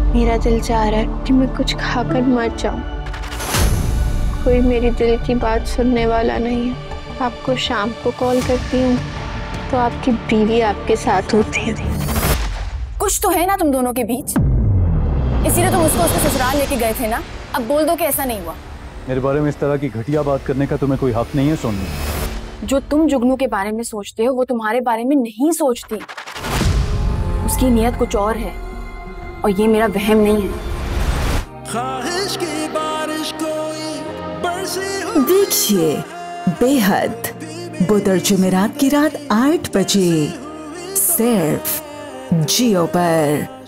मेरा दिल चाह रहा है कि मैं कुछ खाकर मर जाऊं। कोई मेरी दिल की बात सुनने वाला नहीं है। आपको शाम को कॉल करती हूँ तो आपकी बीवी आपके साथ होती है। कुछ तो है ना तुम दोनों के बीच, इसीलिए तुम उसको उसके ससुराल लेके गए थे ना। अब बोल दो कि ऐसा नहीं हुआ। मेरे बारे में इस तरह की घटिया बात करने का तुम्हें कोई हक नहीं है सोनी। जो तुम जुगनू के बारे में सोचते हो वो तुम्हारे बारे में नहीं सोचती। उसकी नीयत कुछ और है और ये मेरा वहम नहीं है। देखिए बेहद बुधवार जुमेरात की रात 8 बजे सिर्फ जियो पर।